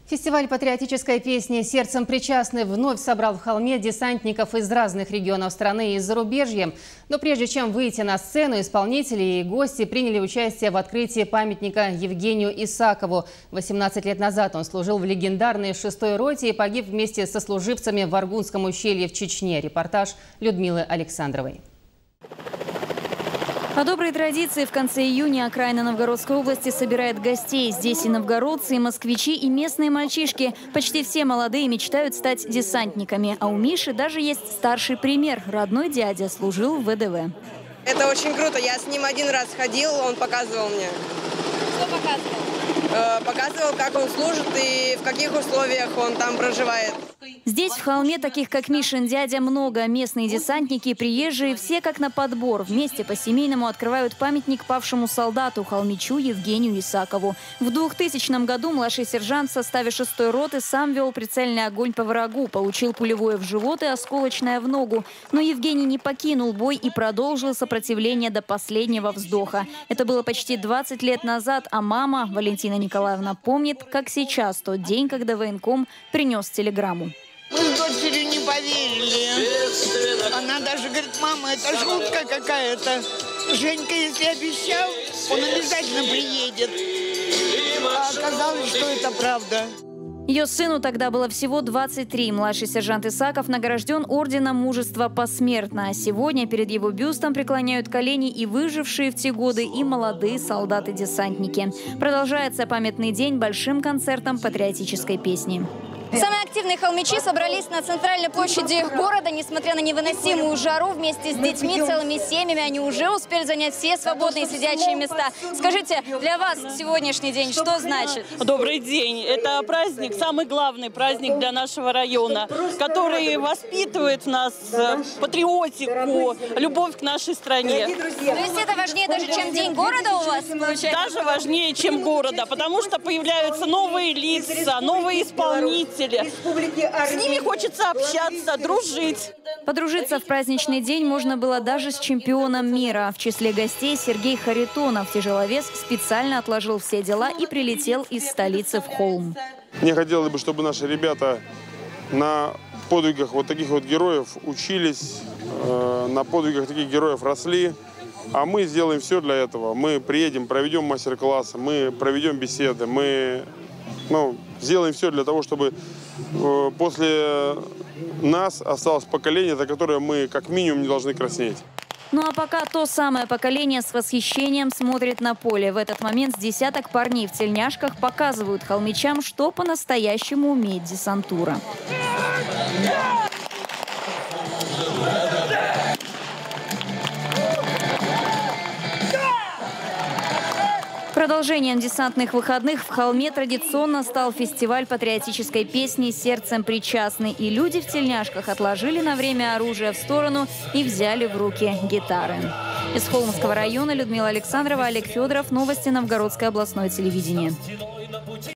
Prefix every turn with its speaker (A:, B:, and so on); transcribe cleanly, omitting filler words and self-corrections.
A: Фестиваль патриотической песни «Сердцем причастны» вновь собрал в Холме десантников из разных регионов страны и из зарубежья. Но прежде чем выйти на сцену, исполнители и гости приняли участие в открытии памятника Евгению Исакову. 18 лет назад он служил в легендарной 6-й роте и погиб вместе со служивцами в Аргунском ущелье в Чечне. Репортаж Людмилы Александровой.
B: По доброй традиции в конце июня окраина Новгородской области собирает гостей. Здесь и новгородцы, и москвичи, и местные мальчишки. Почти все молодые мечтают стать десантниками. А у Миши даже есть старший пример. Родной дядя служил в ВДВ.
C: Это очень круто. Я с ним один раз ходил, он показывал мне.
B: Что показывал?
C: Показывал, как он служит и в каких условиях он там проживает.
B: Здесь, в Холме, таких как Мишин дядя, много. Местные десантники и приезжие все как на подбор. Вместе по-семейному открывают памятник павшему солдату, холмичу Евгению Исакову. В 2000 году младший сержант в составе 6-й роты сам вел прицельный огонь по врагу, получил пулевое в живот и осколочное в ногу. Но Евгений не покинул бой и продолжил сопротивление до последнего вздоха. Это было почти 20 лет назад, а мама, Валентина Николаевна, помнит, как сейчас, тот день, когда военком принес телеграмму.
D: Мы с дочерью не поверили. Она даже говорит: мама, это шутка какая-то. Женька, если обещал, он обязательно приедет. А оказалось, что это правда.
B: Ее сыну тогда было всего 23. Младший сержант Исаков награжден орденом мужества посмертно. А сегодня перед его бюстом преклоняют колени и выжившие в те годы, и молодые солдаты-десантники. Продолжается памятный день большим концертом патриотической песни.
E: Самые активные холмичи собрались на центральной площади города. Несмотря на невыносимую жару, вместе с детьми, целыми семьями, они уже успели занять все свободные сидячие места. Скажите, для вас сегодняшний день что значит?
F: Добрый день. Это праздник, самый главный праздник для нашего района, который воспитывает в нас патриотику, любовь к нашей стране.
E: То есть это важнее даже, чем День города у вас получается?
F: Даже важнее, чем города, потому что появляются новые лица, новые исполнители. С ними хочется общаться, дружить.
B: Подружиться в праздничный день можно было даже с чемпионом мира. В числе гостей Сергей Харитонов, тяжеловес, специально отложил все дела и прилетел из столицы в Холм.
G: Мне хотелось бы, чтобы наши ребята на подвигах вот таких вот героев учились, на подвигах таких героев росли. А мы сделаем все для этого. Мы приедем, проведем мастер-классы, мы проведем беседы, мы сделаем все для того, чтобы после нас осталось поколение, за которое мы как минимум не должны краснеть.
B: Ну а пока то самое поколение с восхищением смотрит на поле. В этот момент с десяток парней в тельняшках показывают холмичам, что по-настоящему умеет десантура. Продолжением десантных выходных в Холме традиционно стал фестиваль патриотической песни «Сердцем причастны». И люди в тельняшках отложили на время оружие в сторону и взяли в руки гитары. Из Холмского района Людмила Александрова, Олег Федоров. Новости Новгородское областное телевидение.